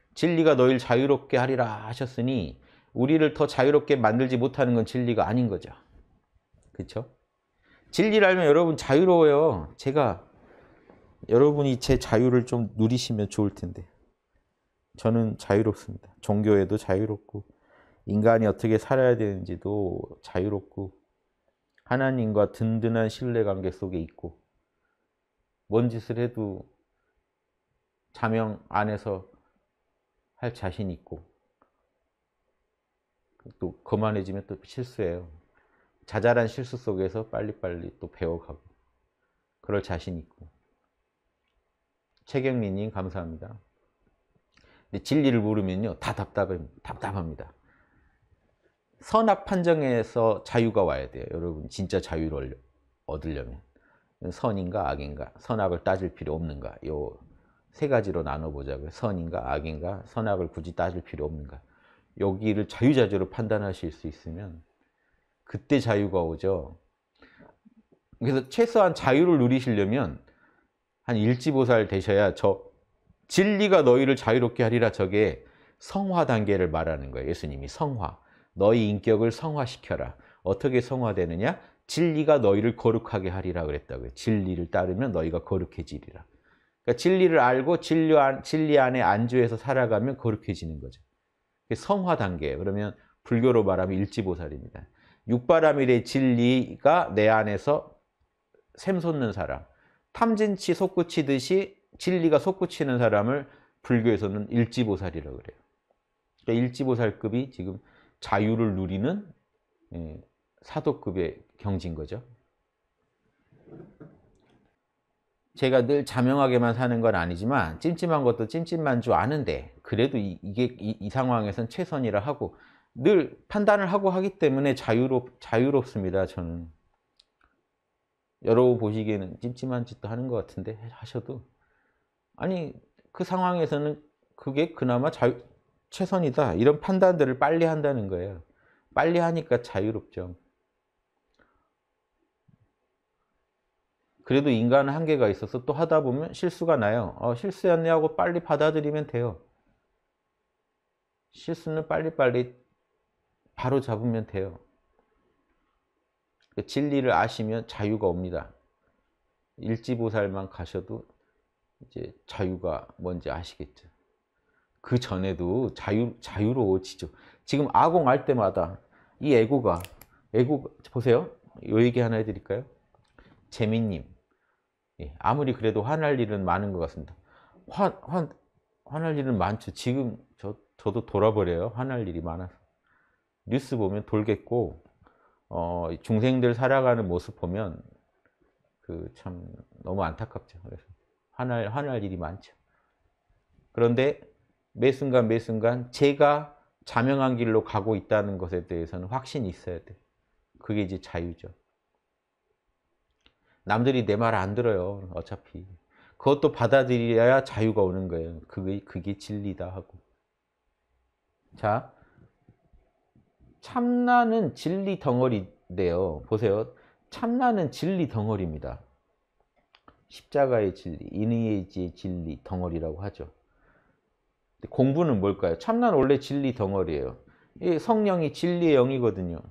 진리가 너희를 자유롭게 하리라 하셨으니 우리를 더 자유롭게 만들지 못하는 건 진리가 아닌 거죠. 그렇죠? 진리를 알면 여러분 자유로워요. 제가 여러분이 제 자유를 좀 누리시면 좋을 텐데. 저는 자유롭습니다. 종교에도 자유롭고 인간이 어떻게 살아야 되는지도 자유롭고 하나님과 든든한 신뢰관계 속에 있고 뭔 짓을 해도 자명 안에서 할 자신 있고 또 거만해지면 또 실수해요. 자잘한 실수 속에서 빨리빨리 또 배워가고 그럴 자신 있고. 최경민님 감사합니다. 근데 진리를 모르면요 다 답답합니다. 선악 판정에서 자유가 와야 돼요. 여러분 진짜 자유를 얻으려면 선인가 악인가, 선악을 따질 필요 없는가, 요 세 가지로 나눠보자고요. 선인가 악인가, 선악을 굳이 따질 필요 없는가. 여기를 자유자재로 판단하실 수 있으면 그때 자유가 오죠. 그래서 최소한 자유를 누리시려면 한 일지보살 되셔야 저 진리가 너희를 자유롭게 하리라 저게 성화 단계를 말하는 거예요. 예수님이 성화. 너희 인격을 성화시켜라. 어떻게 성화되느냐? 진리가 너희를 거룩하게 하리라 그랬다고요. 진리를 따르면 너희가 거룩해지리라. 그러니까 진리를 알고 진리 안에 안주해서 살아가면 거룩해지는 거죠. 성화 단계예요. 그러면 불교로 말하면 일지보살입니다. 육바라밀의 진리가 내 안에서 샘솟는 사람. 탐진치 솟구치듯이 진리가 솟구치는 사람을 불교에서는 일지보살이라고 그래요. 그러니까 일지보살급이 지금 자유를 누리는 사도급의 경지인 거죠. 제가 늘 자명하게만 사는 건 아니지만 찜찜한 것도 찜찜만 줄 아는데 그래도 이 상황에선 최선이라 하고 늘 판단을 하고 하기 때문에 자유롭습니다. 저는. 여러분 보시기에는 찜찜한 짓도 하는 것 같은데 하셔도 아니 그 상황에서는 그게 그나마 최선이다. 이런 판단들을 빨리 한다는 거예요. 빨리 하니까 자유롭죠. 그래도 인간은 한계가 있어서 또 하다 보면 실수가 나요. 실수였네 하고 빨리 받아들이면 돼요. 실수는 빨리빨리 바로 잡으면 돼요. 진리를 아시면 자유가 옵니다. 일지보살만 가셔도 이제 자유가 뭔지 아시겠죠. 그 전에도 자유로워지죠. 지금 아공할 때마다 이 에고 보세요. 요 얘기 하나 해드릴까요? 재민님. 아무리 그래도 화날 일은 많은 것 같습니다. 화날 일은 많죠. 지금 저도 돌아버려요. 화날 일이 많아서. 뉴스 보면 돌겠고, 중생들 살아가는 모습 보면 참 너무 안타깝죠. 그래서 화날 일이 많죠. 그런데 매 순간 제가 자명한 길로 가고 있다는 것에 대해서는 확신이 있어야 돼요. 그게 이제 자유죠. 남들이 내 말 안 들어요. 어차피. 그것도 받아들여야 자유가 오는 거예요. 그게 진리다 하고. 자, 참나는 진리 덩어리인데요. 보세요. 참나는 진리 덩어리입니다. 십자가의 진리, 인의의 진리 덩어리라고 하죠. 공부는 뭘까요? 참나는 원래 진리 덩어리예요. 성령이 진리의 영이거든요.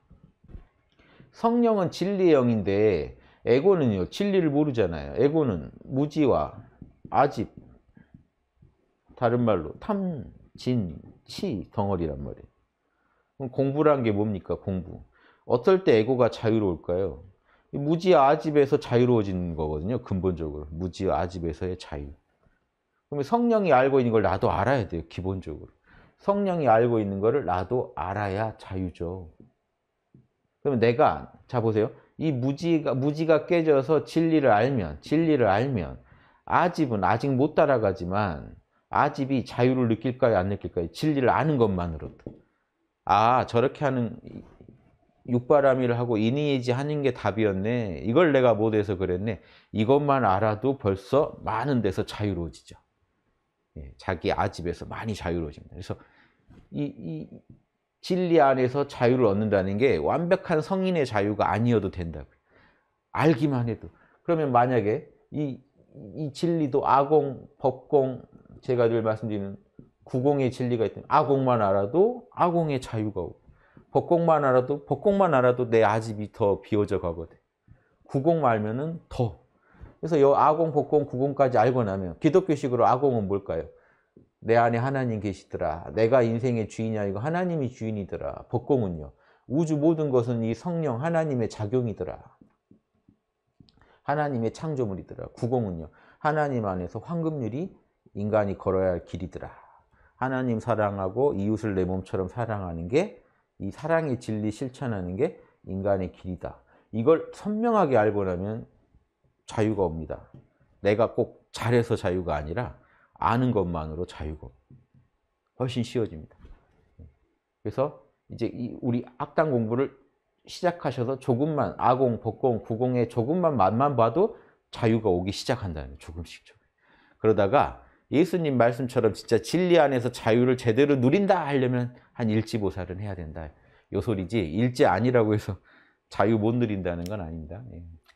성령은 진리의 영인데 에고는요. 진리를 모르잖아요. 에고는 무지와 아집, 다른 말로 탐, 진, 치 덩어리란 말이에요. 그럼 공부란 게 뭡니까? 공부. 어떨 때 에고가 자유로울까요? 무지와 아집에서 자유로워지는 거거든요. 근본적으로. 무지와 아집에서의 자유. 그러면 성령이 알고 있는 걸 나도 알아야 돼요. 기본적으로. 성령이 알고 있는 거를 나도 알아야 자유죠. 그러면 내가 자 보세요. 이 무지가 깨져서 진리를 알면 아집은 아직 못 따라가지만 아집이 자유를 느낄까요? 안 느낄까요? 진리를 아는 것만으로도. 저렇게 하는 육바라밀을 하고 인의예지 하는 게 답이었네. 이걸 내가 못해서 그랬네. 이것만 알아도 벌써 많은 데서 자유로워지죠. 자기 아집에서 많이 자유로워집니다. 그래서 이 진리 안에서 자유를 얻는다는 게 완벽한 성인의 자유가 아니어도 된다고요. 알기만 해도. 그러면 만약에 이 진리도 아공, 법공, 제가 늘 말씀드리는 구공의 진리가 있다. 아공만 알아도 아공의 자유가 오고, 법공만 알아도 내 아집이 더 비워져 가거든. 구공만 알면은 더. 그래서 요 아공, 법공, 구공까지 알고 나면 기독교식으로 아공은 뭘까요? 내 안에 하나님 계시더라. 내가 인생의 주인이 아니고 하나님이 주인이더라. 법공은요. 우주 모든 것은 이 성령 하나님의 작용이더라. 하나님의 창조물이더라. 구공은요. 하나님 안에서 황금률이 인간이 걸어야 할 길이더라. 하나님 사랑하고 이웃을 내 몸처럼 사랑하는 게, 이 사랑의 진리 실천하는 게 인간의 길이다. 이걸 선명하게 알고 나면 자유가 옵니다. 내가 꼭 잘해서 자유가 아니라 아는 것만으로 자유가 훨씬 쉬워집니다. 그래서 이제 우리 악단 공부를 시작하셔서 조금만 아공, 법공, 구공에 조금만 맛만 봐도 자유가 오기 시작한다는 거예요. 조금씩. 그러다가 예수님 말씀처럼 진짜 진리 안에서 자유를 제대로 누린다 하려면 한 일지보살은 해야 된다. 요 소리지 일지 아니라고 해서 자유 못 누린다는 건 아닙니다.